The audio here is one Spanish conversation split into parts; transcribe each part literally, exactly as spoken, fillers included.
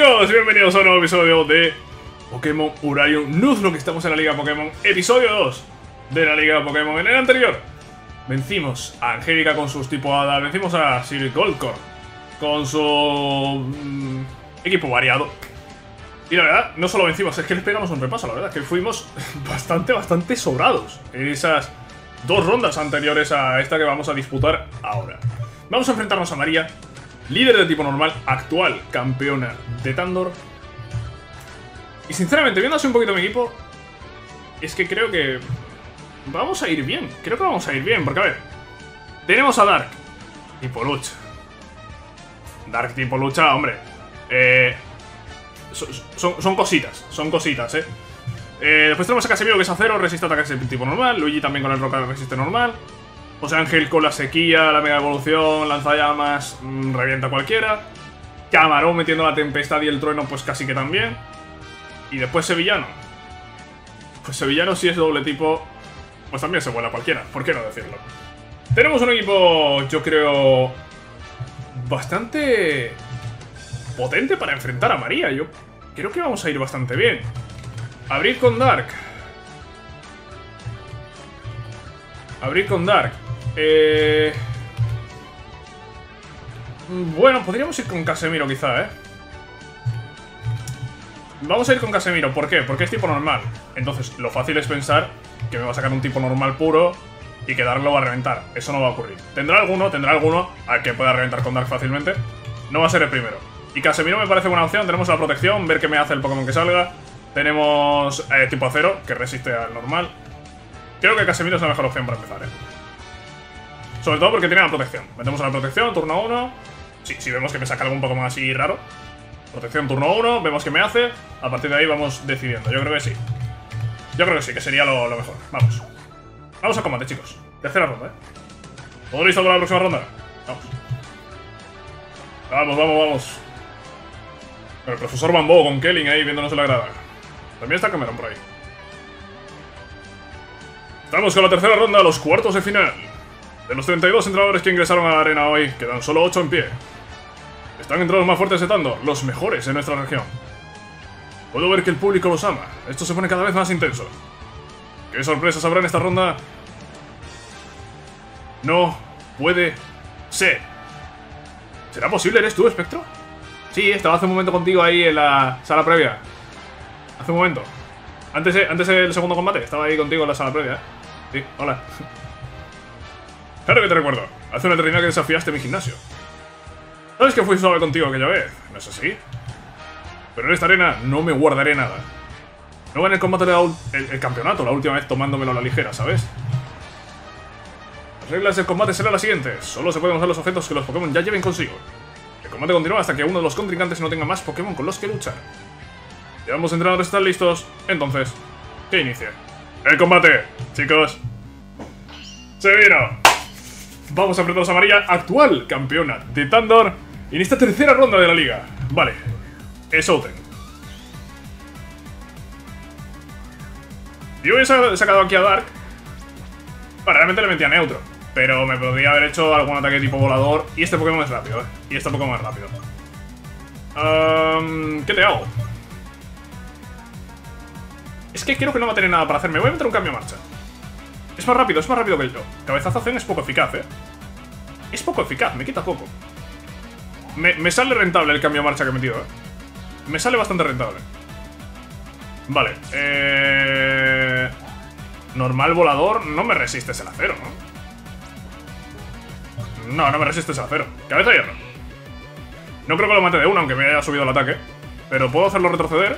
chicos, bienvenidos a un nuevo episodio de Pokémon Urarium Nuzlocke. Estamos en la Liga Pokémon, episodio dos de la Liga Pokémon. En el anterior vencimos a Angélica con sus tipo Hada, vencimos a Sir Goldcorn con su mmm, equipo variado. Y la verdad, no solo vencimos, es que les pegamos un repaso. La verdad es que fuimos bastante, bastante sobrados en esas dos rondas anteriores a esta que vamos a disputar ahora. Vamos a enfrentarnos a María, líder de tipo normal, actual campeona de Tandor. Y sinceramente, viendo así un poquito mi equipo, es que creo que vamos a ir bien. Creo que vamos a ir bien, porque a ver, tenemos a Dark tipo lucha. Dark tipo lucha, hombre. Eh, son, son, son cositas, son cositas, eh. eh Después tenemos a Casemiro, que es acero, resiste ataques de tipo normal. Luigi también con el roca resiste normal. José Ángel con la sequía, la mega evolución, lanzallamas, mmm, revienta cualquiera. Camarón metiendo la tempestad y el trueno, pues casi que también. Y después Sevillano. Pues Sevillano, si es doble tipo, pues también se vuela cualquiera, ¿por qué no decirlo? Tenemos un equipo, yo creo, bastante potente para enfrentar a María. Yo creo que vamos a ir bastante bien. Abrir con Dark. Abrir con Dark. Eh... Bueno, podríamos ir con Casemiro quizá, ¿eh? Vamos a ir con Casemiro, ¿por qué? Porque es tipo normal. Entonces, lo fácil es pensar que me va a sacar un tipo normal puro y que Dark lo va a reventar. Eso no va a ocurrir. Tendrá alguno, tendrá alguno al que pueda reventar con Dark fácilmente. No va a ser el primero. Y Casemiro me parece buena opción. Tenemos la protección, ver qué me hace el Pokémon que salga. Tenemos eh, tipo acero, que resiste al normal. Creo que Casemiro es la mejor opción para empezar, ¿eh? Sobre todo porque tiene la protección. Metemos a la protección, turno uno. Sí, si vemos que me saca algún Pokémon así raro. Protección turno uno, vemos que me hace. A partir de ahí vamos decidiendo, yo creo que sí. Yo creo que sí, que sería lo, lo mejor. Vamos. Vamos a combate, chicos. Tercera ronda, ¿eh? ¿Todo listo para la próxima ronda? Vamos. Vamos, vamos, vamos. El profesor Bamboo con Kelling ahí viéndonos en la grada. También está Cameron por ahí. Estamos con la tercera ronda, los cuartos de final. De los treinta y dos entrenadores que ingresaron a la arena hoy, quedan solo ocho en pie. Están entre los más fuertes de Tandor, los mejores en nuestra región. Puedo ver que el público los ama. Esto se pone cada vez más intenso. ¿Qué sorpresas habrá en esta ronda? No puede ser. ¿Será posible? ¿Eres tú, Espectro? Sí, estaba hace un momento contigo ahí en la sala previa. Hace un momento. Antes, antes del segundo combate, estaba ahí contigo en la sala previa. Sí, hola. Claro que te recuerdo. Hace una eternidad que desafiaste mi gimnasio. ¿Sabes que fui suave contigo aquella vez? ¿No es así? Pero en esta arena no me guardaré nada. No gané el combate de la el, el campeonato la última vez tomándomelo a la ligera, ¿sabes? Las reglas del combate serán las siguientes. Solo se pueden usar los objetos que los Pokémon ya lleven consigo. El combate continúa hasta que uno de los contrincantes no tenga más Pokémon con los que luchar. Ya ambos entrenadores están listos. Entonces, que inicie el combate, chicos. ¡Se vino! Vamos a enfrentarnos a María, actual campeona de Tandor, en esta tercera ronda de la liga. Vale, es Outen. Yo hubiese sacado aquí a Dark. Bueno, realmente le metía neutro, pero me podría haber hecho algún ataque tipo volador. Y este Pokémon es rápido, ¿eh? Y este Pokémon es rápido. um, ¿Qué te hago? Es que creo que no va a tener nada para hacer. Me voy a meter un cambio de marcha. Es más rápido, es más rápido que yo. Cabezazo Zen es poco eficaz, ¿eh? Es poco eficaz, me quita poco. Me, me sale rentable el cambio de marcha que he metido, ¿eh? Me sale bastante rentable. Vale, eh... normal volador, no me resistes el acero, ¿no? No, no me resistes el acero. Cabeza de hierro. No creo que lo mate de una, aunque me haya subido el ataque. Pero puedo hacerlo retroceder.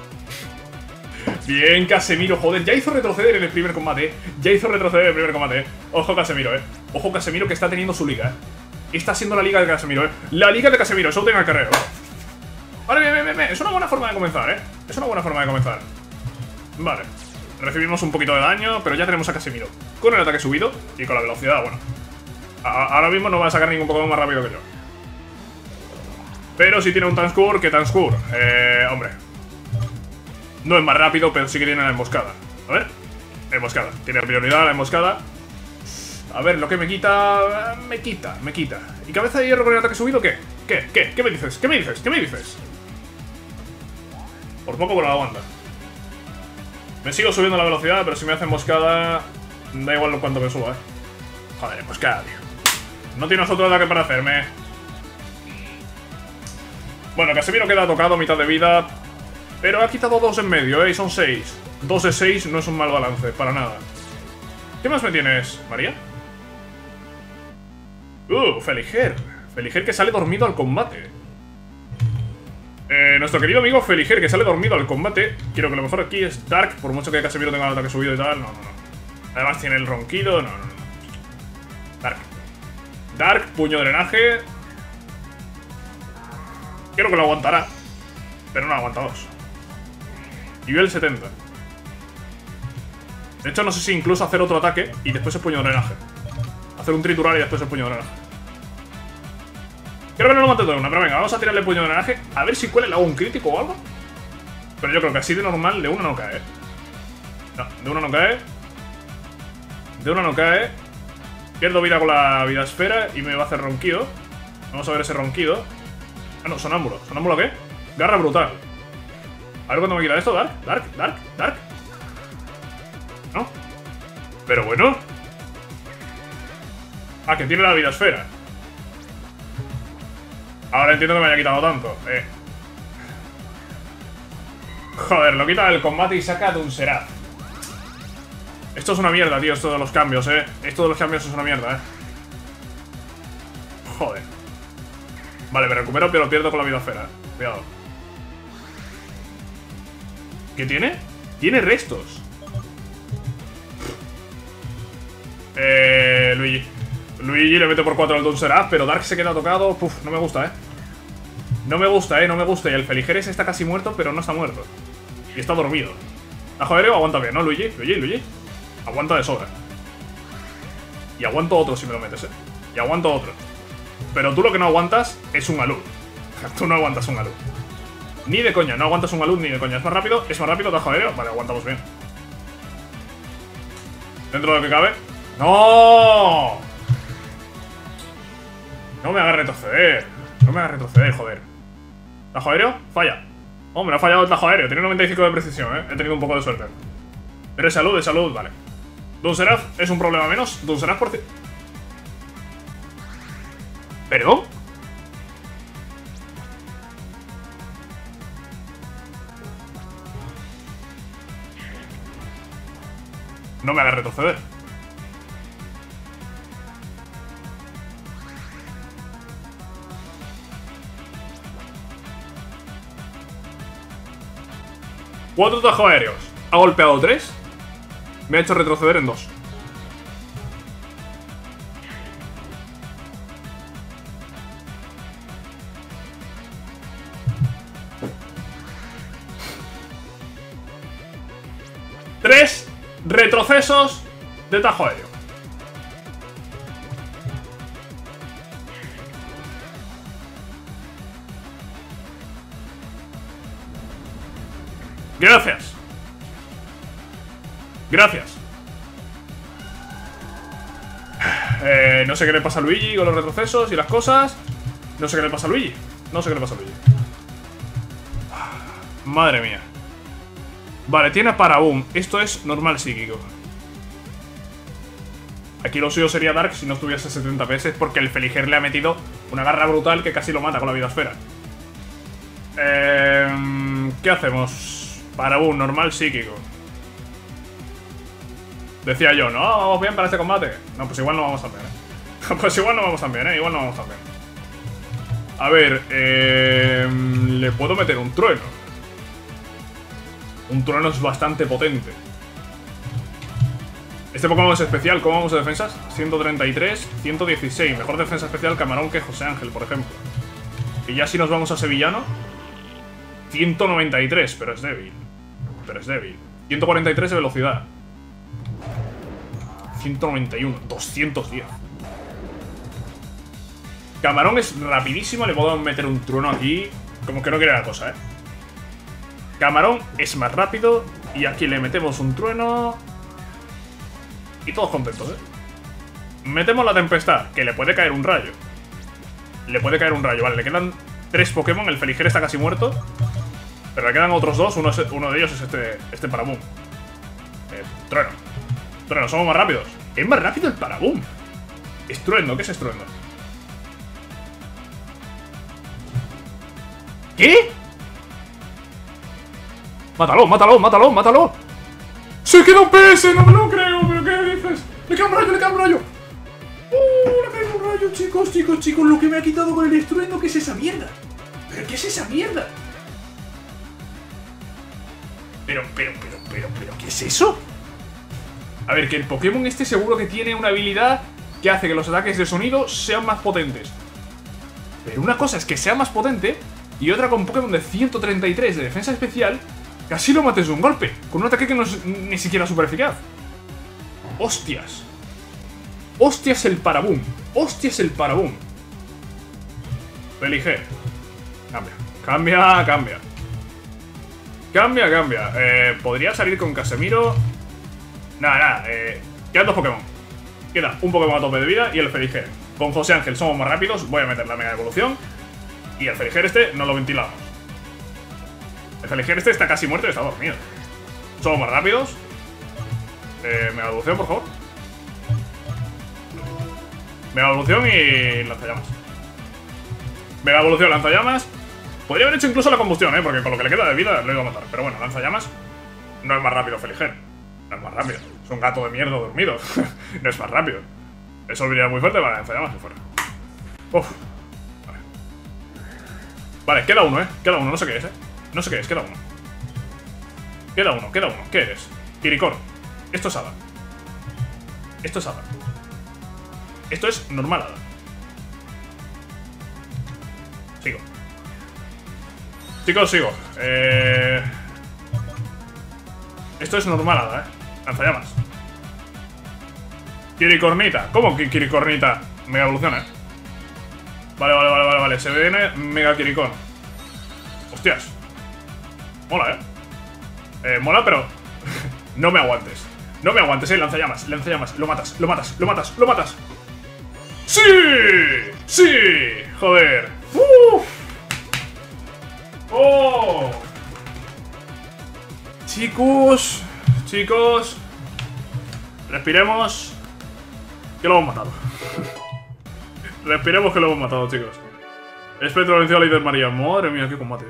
Bien, Casemiro, joder, ya hizo retroceder en el primer combate, ¿eh? Ya hizo retroceder en el primer combate, ¿eh? Ojo Casemiro, eh. Ojo Casemiro que está teniendo su liga, eh. Está siendo la liga de Casemiro, eh. La liga de Casemiro, eso tenga el carrero. Vale, bien, bien, bien, bien. Es una buena forma de comenzar, eh. Es una buena forma de comenzar. Vale. Recibimos un poquito de daño, pero ya tenemos a Casemiro con el ataque subido y con la velocidad, bueno. A ahora mismo no va a sacar ningún Pokémon más rápido que yo. Pero si tiene un Tanskur, ¿qué Tanskur? Eh, hombre. No es más rápido, pero sí que tiene la emboscada. A ver, emboscada. Tiene prioridad la emboscada. A ver, lo que me quita... Me quita, me quita. ¿Y cabeza de hierro con el ataque subido qué? ¿Qué? ¿Qué? ¿Qué me dices? ¿Qué me dices? ¿Qué me dices? Por poco, pero lo aguanta. Me sigo subiendo la velocidad, pero si me hace emboscada, da igual cuánto me suba, eh. Joder, emboscada, tío. No tienes otro ataque para hacerme. Bueno, Casemiro queda tocado, mitad de vida. Pero ha quitado dos en medio, eh, y son seis. Dos de seis no es un mal balance, para nada. ¿Qué más me tienes, María? Uh, Feliger. Feliger que sale dormido al combate. Eh, nuestro querido amigo Feliger que sale dormido al combate. Quiero que lo mejor aquí es Dark, por mucho que Casemiro tenga el ataque subido y tal. No, no, no. Además tiene el ronquido. No, no, no. Dark. Dark, puño drenaje. Creo que lo aguantará. Pero no aguanta dos. Nivel setenta. De hecho, no sé si incluso hacer otro ataque y después el puño drenaje. Hacer un triturar y después el puño drenaje. Creo que no lo mate de una, pero venga, vamos a tirarle el puño drenaje. A ver si cuela, le hago un crítico o algo. Pero yo creo que así de normal de una no cae. No, de una no cae. De una no cae. Pierdo vida con la vida esfera y me va a hacer ronquido. Vamos a ver ese ronquido. Ah, no, sonámbulo. ¿Sonámbulo qué? Garra brutal. A ver cuándo me quita esto. Dark, Dark, Dark, Dark. ¿No? Pero bueno. Ah, que tiene la vida esfera. Ahora entiendo que me haya quitado tanto. Eh. Joder, lo quita del combate y saca de un Seraph. Esto es una mierda, tío, esto de los cambios, eh. Esto de los cambios es una mierda, eh. Joder. Vale, me recupero, pero pierdo con la vida esfera, eh. Cuidado. ¿Qué tiene? Tiene restos. Eh... Luigi. Luigi le mete por cuatro al Dun Seraph, pero Dark se queda tocado. Puf, no me gusta, eh. No me gusta, eh, no me gusta. Y el Feligeres está casi muerto, pero no está muerto. Y está dormido. Tajo aéreo aguanta bien, ¿no, Luigi? Luigi, Luigi. Aguanta de sobra. Y aguanto otro si me lo metes, eh. Y aguanto otro. Pero tú lo que no aguantas es un alud. Tú no aguantas un alud. Ni de coña, no aguantas un alud ni de coña. Es más rápido, es más rápido, tajo aéreo. Vale, aguantamos bien. Dentro de lo que cabe. ¡No! No me hagas retroceder. No me hagas retroceder, joder. ¿Tajo aéreo? Falla. Hombre, ha fallado el tajo aéreo. Tiene noventa y cinco de precisión, eh. He tenido un poco de suerte. Pero es salud, es salud, vale. Dun Seraph es un problema menos. Dun Seraph por... ¿Perdón? No me hagas retroceder. Cuatro tajos aéreos. Ha golpeado tres. Me ha hecho retroceder en dos. Tres retrocesos de tajo aéreo. Gracias. Gracias. Eh, no sé qué le pasa a Luigi con los retrocesos y las cosas. No sé qué le pasa a Luigi. No sé qué le pasa a Luigi. Madre mía. Vale, tiene para boom. Esto es normal psíquico. Aquí lo suyo sería Dark si no estuviese a setenta P S, porque el Feliger le ha metido una garra brutal que casi lo mata con la vida esfera. Eh, ¿Qué hacemos? Para boom, normal psíquico. Decía yo, no, vamos bien para este combate. No, pues igual no vamos tan bien, eh. Pues igual no vamos tan bien, eh. Igual no vamos tan bien. A ver, eh, le puedo meter un trueno. Un trueno es bastante potente. Este Pokémon es especial. ¿Cómo vamos de defensas? ciento treinta y tres, ciento dieciséis. Mejor defensa especial Camarón que José Ángel, por ejemplo. Y ya si nos vamos a Sevillano, ciento noventa y tres, pero es débil. Pero es débil. ciento cuarenta y tres de velocidad. ciento noventa y uno, doscientos diez. Camarón es rapidísimo. Le puedo meter un trueno aquí. Como que no quiere la cosa, eh. Camarón es más rápido. Y aquí le metemos un trueno. Y todos contentos, ¿eh? Metemos la tempestad, que le puede caer un rayo. Le puede caer un rayo, vale, le quedan tres Pokémon. El Feliger está casi muerto. Pero le quedan otros dos. Uno, es, uno de ellos es este, este Paraboom. Eh, trueno. Trueno, somos más rápidos. Es más rápido el Paraboom. Estruendo, ¿qué es estruendo? ¿Qué? Mátalo, mátalo, mátalo, mátalo. ¡Se queda un P S! ¡No me lo creo! ¿Pero qué dices? ¡Le queda un rayo, le queda un rayo! ¡Uh! ¡Le queda un rayo, chicos, chicos, chicos! Lo que me ha quitado con el estruendo, ¿qué es esa mierda? ¿Pero qué es esa mierda? Pero, pero, pero, pero, pero, ¿qué es eso? A ver, que el Pokémon este seguro que tiene una habilidad que hace que los ataques de sonido sean más potentes. Pero una cosa es que sea más potente y otra con Pokémon de ciento treinta y tres de defensa especial, casi lo mates de un golpe, con un ataque que no es ni siquiera súper eficaz. ¡Hostias! ¡Hostias el Paraboom! ¡Hostias el Paraboom! Elige. Cambia. Cambia, cambia. Cambia, cambia. Eh, podría salir con Casemiro. Nada, nada. Eh, quedan dos Pokémon. Queda un Pokémon a tope de vida y el Feliger. Con José Ángel somos más rápidos. Voy a meter la mega evolución. Y el Feliger este no lo ventilamos. El Feliger este está casi muerto y está dormido. Somos más rápidos. Eh, mega evolución, por favor. Mega evolución y lanzallamas. Mega evolución, lanzallamas. Podría haber hecho incluso la combustión, ¿eh? Porque con lo que le queda de vida lo iba a matar. Pero bueno, lanzallamas. No es más rápido Feliger. No es más rápido. Es un gato de mierda dormido. No es más rápido. Eso olvidaría muy fuerte. Vale, lanzallamas y fuera. Uf. Vale. Vale, queda uno, ¿eh? Queda uno, no sé qué es, ¿eh? No sé qué es, queda uno. Queda uno, queda uno. ¿Qué eres? Kirikor. Esto es Hada. Esto es Hada. Esto es normal Hada. Sigo. Chicos, sigo. Eh... Esto es normal Hada, eh. Lanzallamas. Kirikornita. ¿Cómo que Kirikornita? Mega evoluciona, eh. Vale, vale, vale, vale, vale. Se viene Mega Kirikor. Hostias. Mola, eh. Eh, mola, pero no me aguantes. No me aguantes, eh. Lanzallamas, lanzallamas. Lo matas, lo matas, lo matas, lo matas. ¡Sí! ¡Sí! Joder. ¡Uf! ¡Oh! Chicos, chicos, respiremos. Que lo hemos matado. Respiremos que lo hemos matado, chicos. Espectro venció a Líder María. Madre mía, qué combate.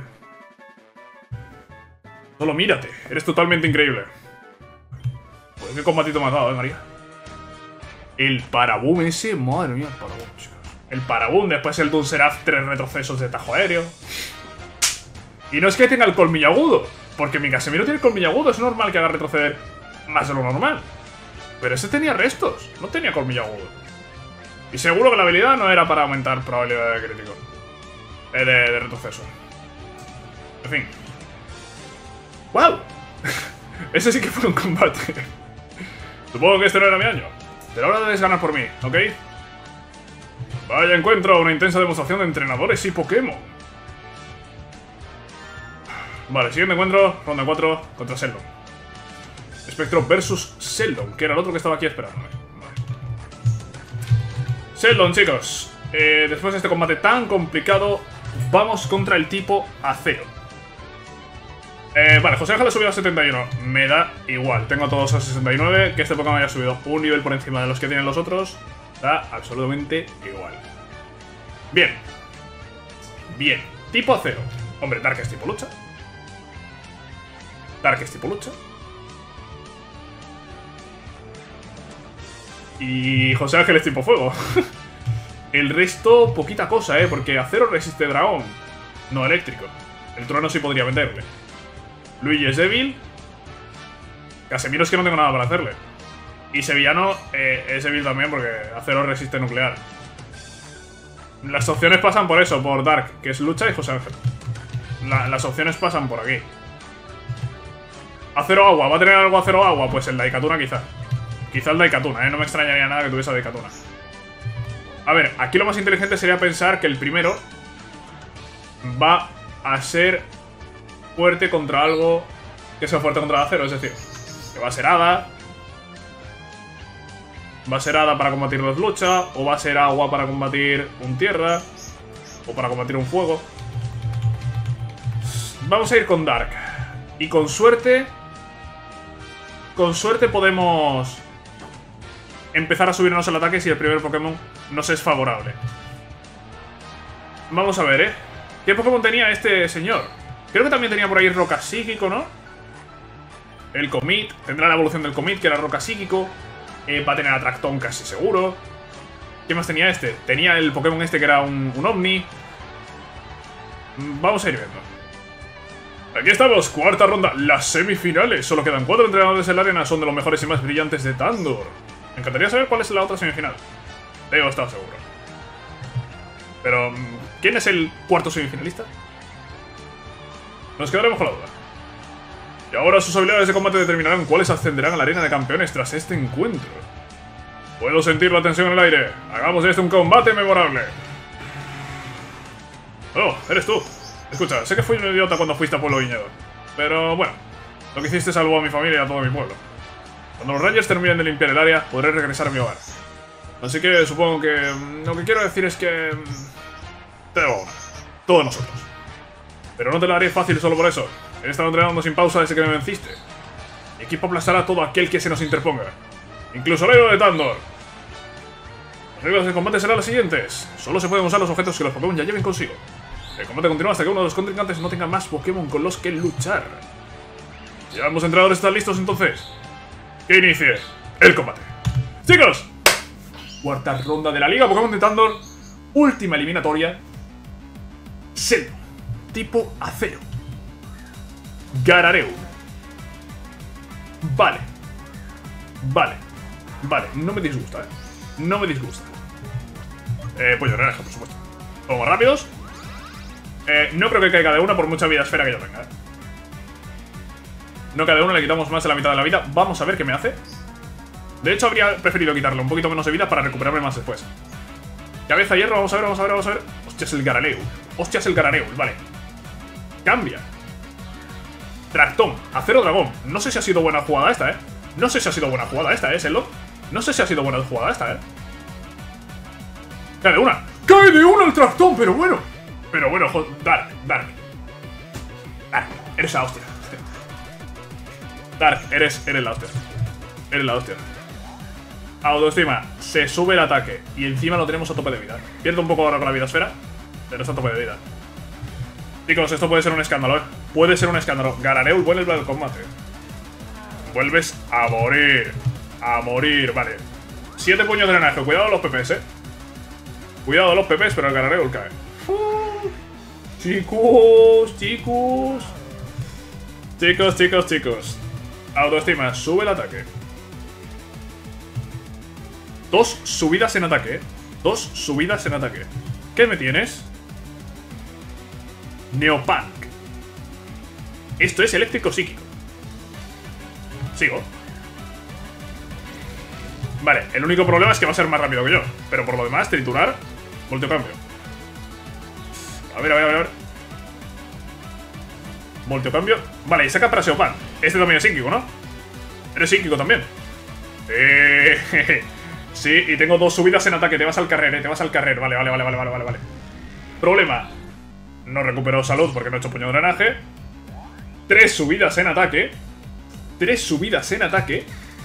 Solo mírate, eres totalmente increíble. Pues qué combatito me has dado, eh, María. El Paraboom ese, madre mía, el Paraboom, chicos. El Paraboom, después el Dunseraf, tres retrocesos de tajo aéreo. Y no es que tenga el colmillo agudo, porque mi Casemiro tiene el colmillo agudo, es normal que haga retroceder más de lo normal. Pero ese tenía restos, no tenía colmillo agudo. Y seguro que la habilidad no era para aumentar probabilidad de crítico. Eh, de, de retroceso. En fin. ¡Wow! Ese sí que fue un combate. Supongo que este no era mi año. Pero ahora debes ganar por mí, ¿ok? Vaya encuentro, una intensa demostración de entrenadores y Pokémon. Vale, siguiente encuentro, ronda cuatro contra Sheldon. Espectro versus Sheldon, que era el otro que estaba aquí esperándome. Vale. Sheldon, chicos. Eh, después de este combate tan complicado, vamos contra el tipo acero. Eh, vale, José Ángel ha subido a setenta y uno. Me da igual, tengo todos a sesenta y nueve. Que este Pokémon haya subido un nivel por encima de los que tienen los otros, da absolutamente igual. Bien. Bien. Tipo acero. Hombre, Dark es tipo lucha. Dark es tipo lucha. Y José Ángel es tipo fuego. El resto, poquita cosa, ¿eh? Porque acero resiste dragón, no eléctrico. El trueno sí podría venderle. Luigi es débil. Casemiro es que no tengo nada para hacerle. Y Sevillano eh, es débil también porque acero resiste nuclear. Las opciones pasan por eso, por Dark, que es lucha, y José Ángel. La, las opciones pasan por aquí. Acero agua, ¿va a tener algo acero agua? Pues el Daikatuna quizá. Quizá el Daikatuna, ¿eh? No me extrañaría nada que tuviese Daikatuna. A ver, aquí lo más inteligente sería pensar que el primero va a ser fuerte contra algo que sea fuerte contra el acero, es decir, que va a ser Hada. Va a ser Hada para combatir los lucha, o va a ser agua para combatir un tierra, o para combatir un fuego. Vamos a ir con Dark. Y con suerte... Con suerte podemos... empezar a subirnos el ataque si el primer Pokémon nos es favorable. Vamos a ver, ¿eh? ¿Qué Pokémon tenía este señor? Creo que también tenía por ahí Roca Psíquico, ¿no? El Commit. Tendrá la evolución del Commit, que era Roca Psíquico. Eh, va a tener a Tractón casi seguro. ¿Qué más tenía este? Tenía el Pokémon este que era un, un Omni. Vamos a ir viendo. Aquí estamos, cuarta ronda, las semifinales. Solo quedan cuatro entrenadores en la arena. Son de los mejores y más brillantes de Tandor. Me encantaría saber cuál es la otra semifinal. Debo estar seguro. Pero, ¿quién es el cuarto semifinalista? Nos quedaremos con la duda. Y ahora sus habilidades de combate determinarán cuáles ascenderán a la arena de campeones tras este encuentro. Puedo sentir la tensión en el aire. Hagamos de este un combate memorable. Oh, eres tú. Escucha, sé que fui un idiota cuando fuiste a Pueblo Viñedo. Pero bueno, lo que hiciste salvó a mi familia y a todo mi pueblo. Cuando los Rangers terminen de limpiar el área, podré regresar a mi hogar. Así que supongo que... lo que quiero decir es que... te debo una. Todos nosotros. Pero no te la haré fácil solo por eso. He estado entrenando sin pausa desde que me venciste. Mi equipo aplastará a todo aquel que se nos interponga. Incluso el héroe de Tandor. Las reglas del combate serán las siguientes. Solo se pueden usar los objetos que los Pokémon ya lleven consigo. El combate continúa hasta que uno de los contrincantes no tenga más Pokémon con los que luchar. ¿Ya ambos entrenadores están listos entonces? Que inicie el combate. ¡Chicos! Cuarta ronda de la Liga Pokémon de Tandor. Última eliminatoria. Selva. Tipo acero. Garareu. Vale. Vale. Vale, no me disgusta, eh. No me disgusta. Eh, pollo naranja, por supuesto. Vamos rápidos. Eh, no creo que caiga de una por mucha vida esfera que yo tenga, eh. No cae de una, le quitamos más de la mitad de la vida. Vamos a ver qué me hace. De hecho, habría preferido quitarle un poquito menos de vida para recuperarme más después. Cabeza hierro, vamos a ver, vamos a ver, vamos a ver. Hostia, es el Garareu. Hostia, es el Garareu, vale. Cambia. Tractón, acero dragón. No sé si ha sido buena jugada esta, eh. No sé si ha sido buena jugada esta, eh, Sello. No sé si ha sido buena jugada esta, eh. Cae de una. ¡Cae de una el Tractón! Pero bueno. Pero bueno, joder. Dark, Dark. Dark, eres la hostia. Dark, eres, eres la hostia. Eres la hostia. Autoestima, se sube el ataque. Y encima lo tenemos a tope de vida. Pierdo un poco ahora con la vida esfera, pero está a tope de vida. Chicos, esto puede ser un escándalo, ¿eh? Puede ser un escándalo. Garareu vuelve al combate. Vuelves a morir. A morir, vale. Siete puños de drenaje. Cuidado a los P Ps, eh. Cuidado a los P Ps, pero el Garareu cae. Uh, chicos, chicos. Chicos, chicos, chicos. Autoestima, sube el ataque. Dos subidas en ataque, ¿eh? Dos subidas en ataque. ¿Qué me tienes? Neopunk. Esto es eléctrico psíquico. Sigo. Vale, el único problema es que va a ser más rápido que yo. Pero por lo demás, triturar, volteo cambio. A ver, a ver, a ver. Volteo cambio. Vale, y saca para Seopan. Este también es psíquico, ¿no? Eres psíquico también. Eh, sí, y tengo dos subidas en ataque. Te vas al carrer, eh, te vas al carrer. Vale, vale, vale, vale, vale, vale. Problema. No recupero salud porque no he hecho puño de drenaje. Tres subidas en ataque. Tres subidas en ataque.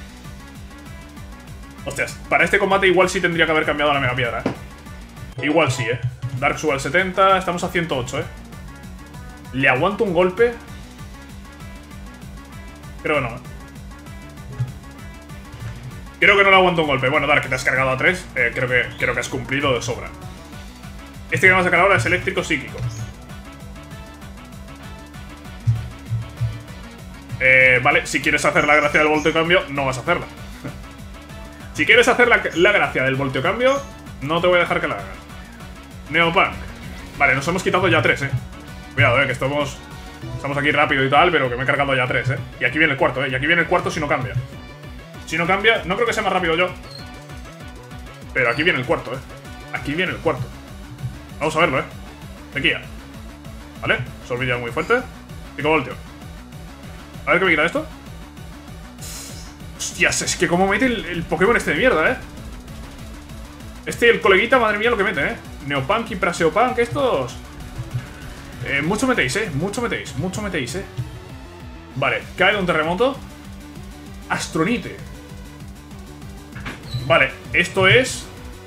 Hostias, para este combate igual sí tendría que haber cambiado la mega piedra, eh. Igual sí, eh. Dark sube al setenta, estamos a ciento ocho, eh. ¿Le aguanto un golpe? Creo que no, eh. Creo que no le aguanto un golpe. Bueno, Dark, te has cargado a tres. Eh, creo, que, creo que has cumplido de sobra. Este que vamos a sacar ahora es eléctrico psíquico. Eh, vale, si quieres hacer la gracia del volteo cambio, no vas a hacerla. Si quieres hacer la, la gracia del volteo cambio, no te voy a dejar que la hagas. Neopunk. Vale, nos hemos quitado ya tres, eh. Cuidado, eh, que estamos... Estamos aquí rápido y tal, pero que me he cargado ya tres, eh. Y aquí viene el cuarto, eh. Y aquí viene el cuarto si no cambia. Si no cambia, no creo que sea más rápido yo. Pero aquí viene el cuarto, eh. Aquí viene el cuarto. Vamos a verlo, eh. Sequía. Vale, solvilla muy fuerte. Pico volteo. A ver qué me quita esto. Hostias, es que como mete el, el Pokémon este de mierda, eh. Este, el coleguita, madre mía lo que mete, eh. Neopunk y Praseopunk, estos. Eh, mucho metéis, eh. Mucho metéis, mucho metéis, eh. Vale, cae de un terremoto. Astronite. Vale, esto es...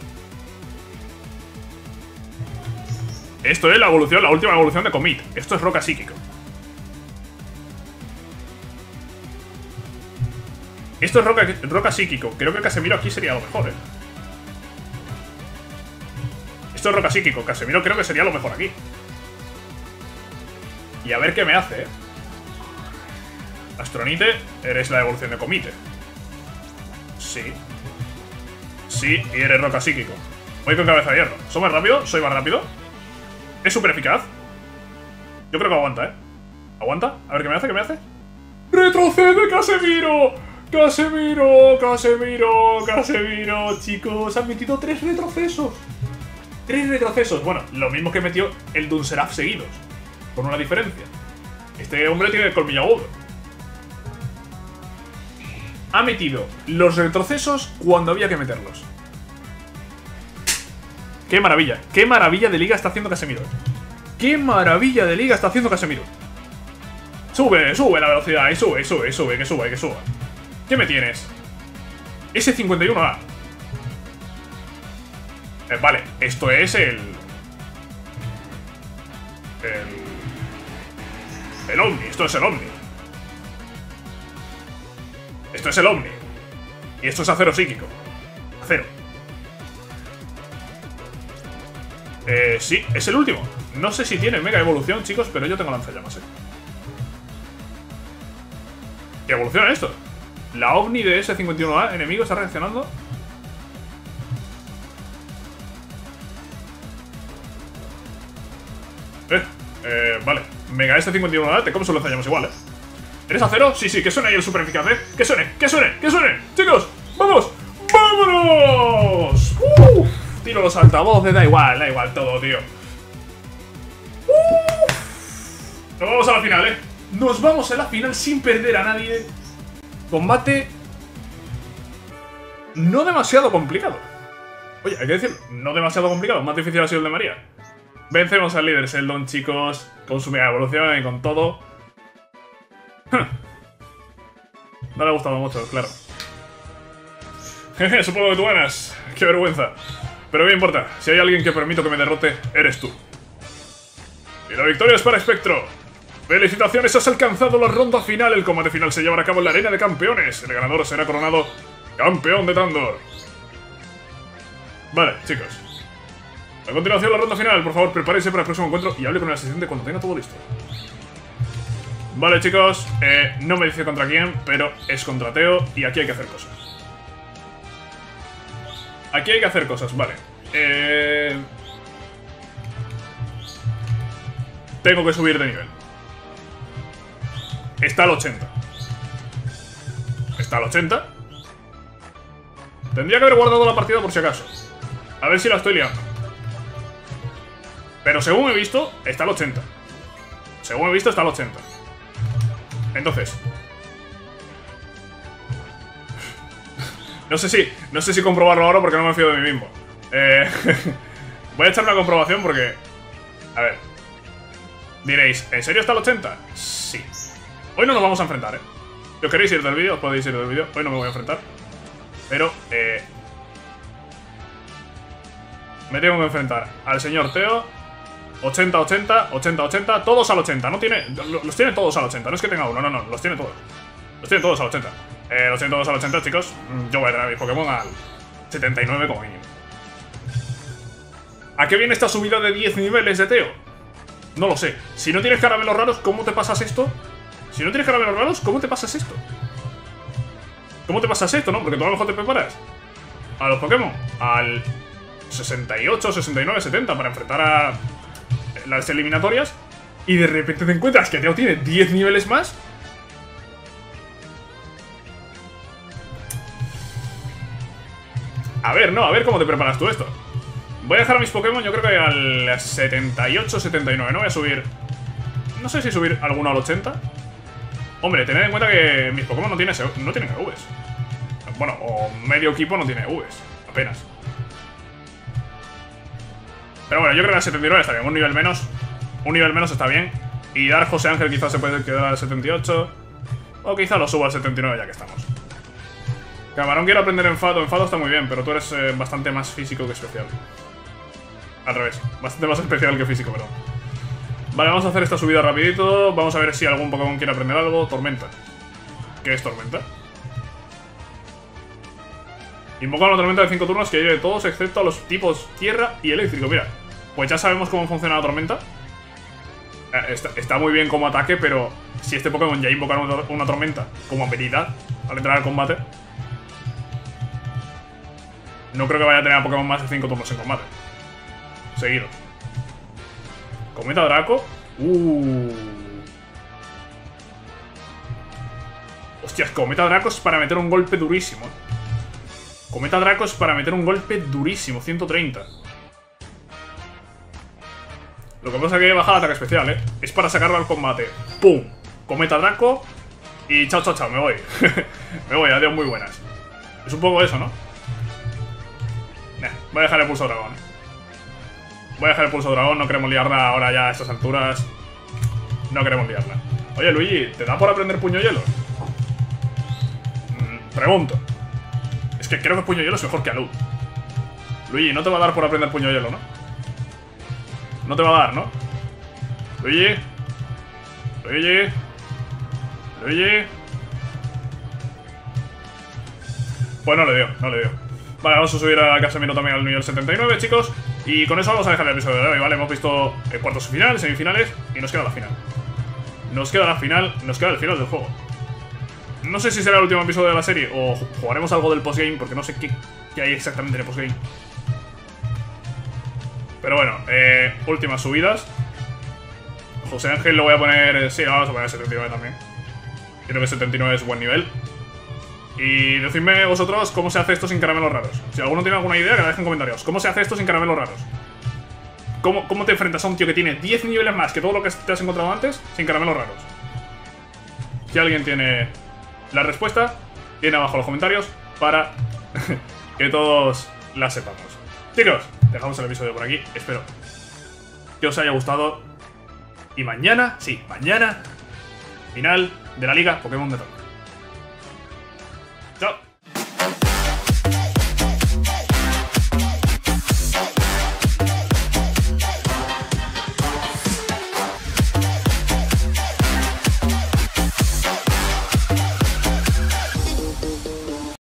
Esto es la evolución, la última evolución de Comet. Esto es roca psíquico. Esto es roca, roca psíquico. Creo que Casemiro aquí sería lo mejor, eh. Esto es roca psíquico. Casemiro creo que sería lo mejor aquí. Y a ver qué me hace, eh. Astronite, eres la evolución de Comite. Sí. Sí, y eres roca psíquico. Voy con cabeza de hierro. ¿Soy más rápido? ¿Soy más rápido? ¿Es súper eficaz? Yo creo que aguanta, ¿eh? ¿Aguanta? A ver qué me hace, qué me hace. ¡Retrocede, Casemiro! ¡Casemiro! ¡Casemiro! ¡Casemiro! Chicos, han metido tres retrocesos. Tres retrocesos. Bueno, lo mismo que metió el Dunseraf seguidos. Con una diferencia. Este hombre tiene el colmillo agudo. Ha metido los retrocesos cuando había que meterlos. ¡Qué maravilla! ¡Qué maravilla de liga está haciendo Casemiro! ¡Qué maravilla de liga está haciendo Casemiro! Sube, sube la velocidad, y sube, y sube, y sube, que suba, que suba. ¿Qué me tienes? ese cincuenta y uno A. Eh, vale, esto es el... El... El Omni, esto es el Omni. Esto es el Omni. Y esto es acero psíquico. Acero. Eh, sí, es el último. No sé si tiene mega evolución, chicos, pero yo tengo lanzallamas, eh. ¿Qué evoluciona esto? La ovni de ese cincuenta y uno A, enemigo, está reaccionando. Eh, eh, vale. Mega S cincuenta y uno A, te comes un lanzallamas igual, eh. ¿Eres acero? Sí, sí, que suene ahí el super eficaz, eh. Que suene, que suene, que suene. Chicos, vamos, vámonos. Uh, tiro los altavoces, da igual, da igual todo, tío. Uh, nos vamos a la final, eh. Nos vamos a la final sin perder a nadie. Combate no demasiado complicado. Oye, hay que decirlo, no demasiado complicado. Más difícil ha sido el de María. Vencemos al líder Sheldon, chicos, con su mega evolución y con todo. No le ha gustado mucho, claro. Jeje, supongo que tú ganas. Qué vergüenza. Pero qué importa, si hay alguien que permito que me derrote, eres tú. Y la victoria es para Espectro. ¡Felicitaciones! Has alcanzado la ronda final. El combate final se llevará a cabo en la arena de campeones. El ganador será coronado campeón de Tandor. Vale, chicos. A continuación la ronda final. Por favor, prepárense para el próximo encuentro y hable con el asistente cuando tenga todo listo. Vale, chicos. Eh, no me dice contra quién, pero es contra Teo y aquí hay que hacer cosas. Aquí hay que hacer cosas, vale. Eh... Tengo que subir de nivel. Está al ochenta. Está al ochenta. Tendría que haber guardado la partida por si acaso. A ver si la estoy liando. Pero según he visto, está al ochenta. Según he visto, está al ochenta. Entonces... No sé si... No sé si comprobarlo ahora porque no me fío de mí mismo. Eh... Voy a echar una comprobación porque... A ver... Diréis, ¿en serio está al ochenta? Sí. Hoy no nos vamos a enfrentar, ¿eh? Si os queréis ir del vídeo, os podéis ir del vídeo. Hoy no me voy a enfrentar. Pero, eh... me tengo que enfrentar al señor Teo. ochenta, ochenta, ochenta, ochenta. Todos al ochenta. No tiene... Los tiene todos al ochenta. No es que tenga uno, no, no. Los tiene todos. Los tiene todos al ochenta. Eh, los tiene todos al ochenta, chicos. Yo voy a tener a mis Pokémon al setenta y nueve como mínimo. ¿A qué viene esta subida de diez niveles de Teo? No lo sé. Si no tienes caramelos raros, ¿cómo te pasas esto? Si no tienes caramelos raros, ¿cómo te pasas esto? ¿Cómo te pasas esto, no? Porque tú a lo mejor te preparas a los Pokémon al sesenta y ocho, sesenta y nueve, setenta para enfrentar a las eliminatorias y de repente te encuentras que Teo tiene diez niveles más. A ver, no, a ver cómo te preparas tú esto. Voy a dejar a mis Pokémon, yo creo que al setenta y ocho, setenta y nueve. No voy a subir... No sé si subir alguno al ochenta. Hombre, tened en cuenta que mis Pokémon no tienen, no tienen E Vs. Bueno, o medio equipo no tiene E Vs. Apenas. Pero bueno, yo creo que al setenta y nueve estaría en un nivel menos. Un nivel menos está bien. Y Dark José Ángel quizás se puede quedar al setenta y ocho. O quizá lo suba al setenta y nueve ya que estamos. Camarón quiere aprender enfado. Enfado está muy bien, pero tú eres eh, bastante más físico que especial. Al revés. Bastante más especial que físico, perdón. Vale, vamos a hacer esta subida rapidito. Vamos a ver si algún Pokémon quiere aprender algo. Tormenta. ¿Qué es Tormenta? Invoca una tormenta de cinco turnos que lleve todos excepto a los tipos tierra y eléctrico. Mira, pues ya sabemos cómo funciona la tormenta. eh, está, está muy bien como ataque, pero si este Pokémon ya invoca una, una tormenta como habilidad al entrar al combate, no creo que vaya a tener a Pokémon más de cinco turnos en combate seguido. Cometa Draco. Uh. Hostias, Cometa Draco es para meter un golpe durísimo. Cometa Draco es para meter un golpe durísimo, ciento treinta. Lo que pasa es que baja el ataque especial, ¿eh? Es para sacarlo al combate. ¡Pum! Cometa Draco. Y chao, chao, chao, me voy. Me voy, adiós, muy buenas. Es un poco eso, ¿no? Nah, voy a dejar el pulso dragón. Voy a dejar el pulso dragón, no queremos liarla ahora ya a estas alturas. No queremos liarla. Oye, Luigi, ¿te da por aprender puño hielo? Mm, pregunto. Es que creo que puño hielo es mejor que Alud. Luigi, no te va a dar por aprender puño hielo, ¿no? No te va a dar, ¿no? Luigi. Luigi. Luigi. Pues no le dio, no le dio. Vale, vamos a subir a Casemiro también al nivel setenta y nueve, chicos. Y con eso vamos a dejar el episodio de hoy, ¿vale? Hemos visto eh, cuartos de final, semifinales y nos queda la final. Nos queda la final, nos queda el final del juego. No sé si será el último episodio de la serie o jugaremos algo del postgame, porque no sé qué, qué hay exactamente en el postgame. Pero bueno, eh, últimas subidas. José Ángel lo voy a poner... Eh, sí, vamos a poner setenta y nueve también. Creo que setenta y nueve es buen nivel. Y decidme vosotros cómo se hace esto sin caramelos raros. Si alguno tiene alguna idea, que la dejen en comentarios. ¿Cómo se hace esto sin caramelos raros? ¿Cómo, ¿Cómo te enfrentas a un tío que tiene diez niveles más que todo lo que te has encontrado antes sin caramelos raros? Si alguien tiene la respuesta, viene abajo en los comentarios para que todos la sepamos. Chicos, dejamos el episodio por aquí. Espero que os haya gustado. Y mañana, sí, mañana, final de la Liga Pokémon de Torneo.